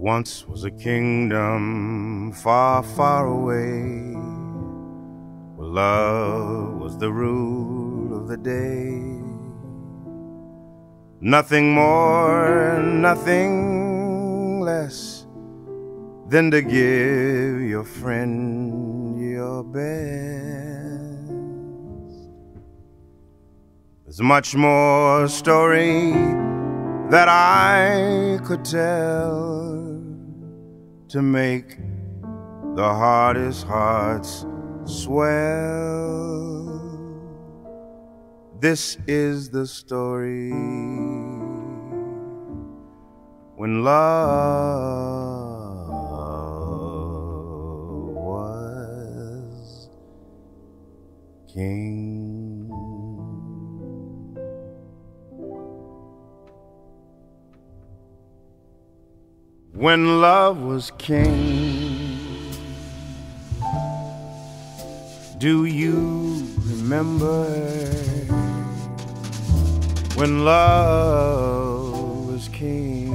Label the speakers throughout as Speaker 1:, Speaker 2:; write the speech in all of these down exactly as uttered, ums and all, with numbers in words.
Speaker 1: once was a kingdom far, far away, where love was the rule of the day. Nothing more, nothing less than to give your friend your best. There's much more story that I could tell to make the hardest hearts swell. This is the story when love was king. When love was king, do you remember? When love was king,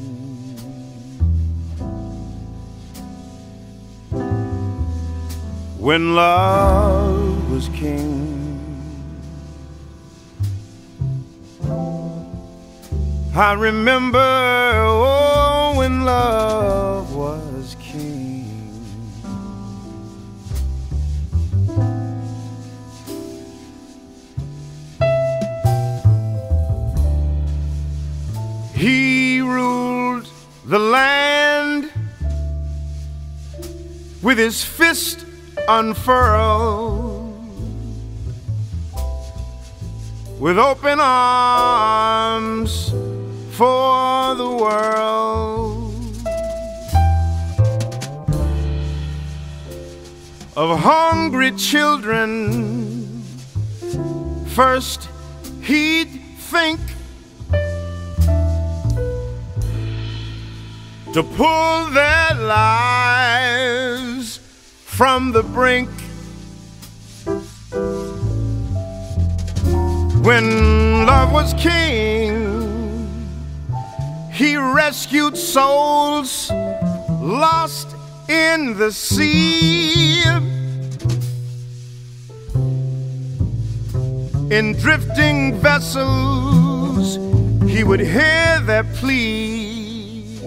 Speaker 1: when love was king, I remember, oh, when love was king. He ruled the land with his fist unfurled, with open arms for the world, of hungry children. First he'd think to pull their lives from the brink. When love was king, he rescued souls lost in the sea. In drifting vessels, he would hear their plea.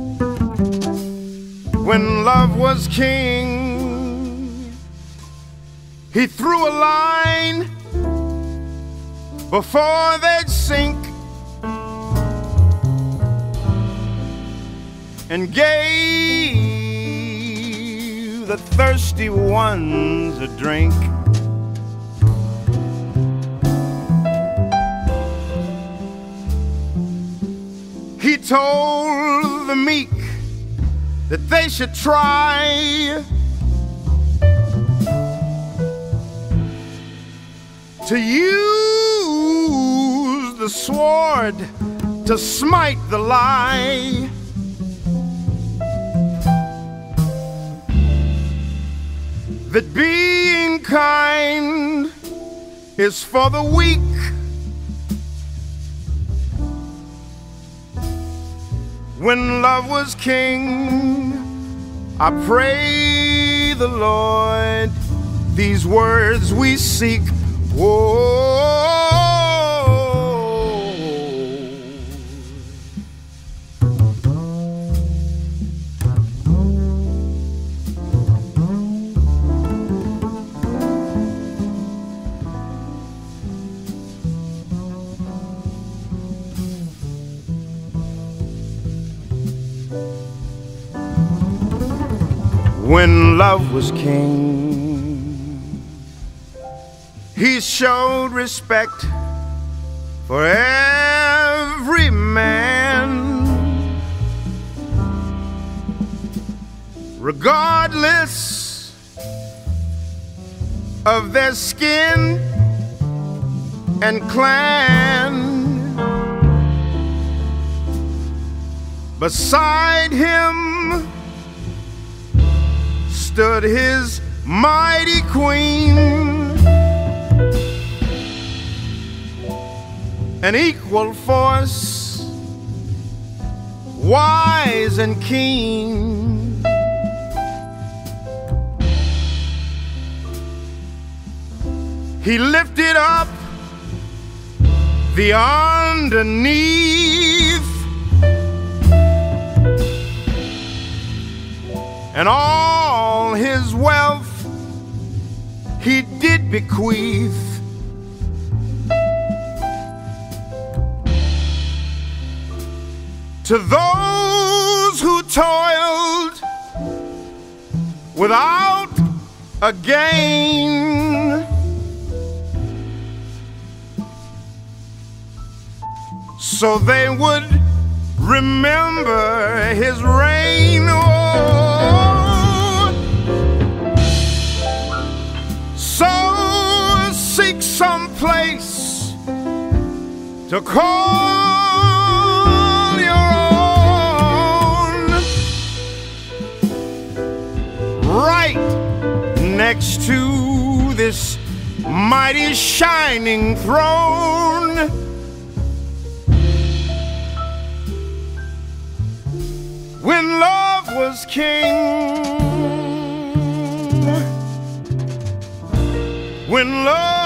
Speaker 1: When love was king, he threw a line before they'd sink, and gave the thirsty ones a drink. He told the meek that they should try to use the sword to smite the lie. That being kind is for the weak. When love was king, I pray the Lord these words we seek. Whoa. When love was king, he showed respect for every man, regardless of their skin and clan. Beside him stood his mighty queen, an equal force wise and keen. He lifted up the underneath, and all his wealth he did bequeath to those who toiled without a gain, so they would remember his reign. Oh, so seek some place to call your own, right next to this mighty shining throne. When love was king, when love